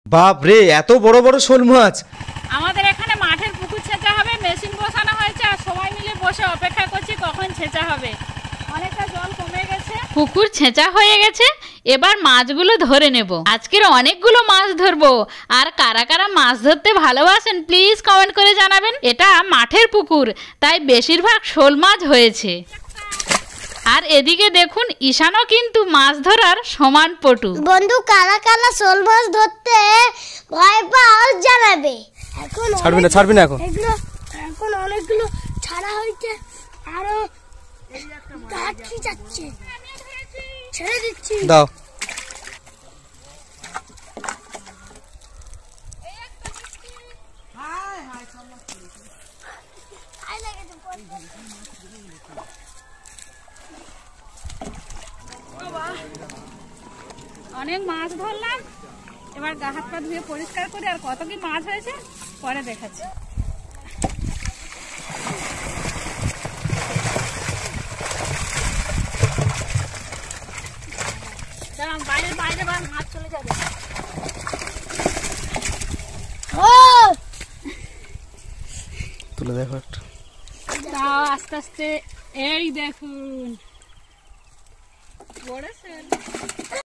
বাপ রে, এত বড় বড় শোল মাছ! আমাদের এখানে মাঠের পুকুর ছেঁচা হবে, মেশিন বসানো হয়েছে আর সবাই মিলে বসে অপেক্ষা করছি কখন ছেঁচা হবে। অনেকটা জল কমে গেছে, পুকুর ছেঁচা হয়ে গেছে, এবার মাছগুলো ধরে নেব। আজকের অনেকগুলো মাছ ধরবো। আর কারা কারা মাছ ধরতে ভালোবাসেন প্লিজ কমেন্ট করে জানাবেন। এটা মাঠের পুকুর, তাই বেশিরভাগ শোল মাছ হয়েছে। আর এদিকে দেখুন, ঈশানও কিন্তু মাছ ধরার সমান পটু। বন্ধু, কারা কারা শোল মাছ ধরতে ভয় পাও জানাবে। এখন ছাড়বি না এখন। এগুলো এখন অনেকগুলো ছাড়া হয়েছে, আরো কাটকি যাচ্ছে, ছেড়ে দিচ্ছি। দাও। অনেক মাছ ধরলাম, এবার গা হাত পা ধুয়ে পরিষ্কার করে আর কত কি মাছ হয়েছে পরে দেখাচ্ছি। বাইরে বাইরে মাছ চলে যাবে। তুলে দেখো একটা। আস্তে আস্তে, এই দেখুন পড়েছে।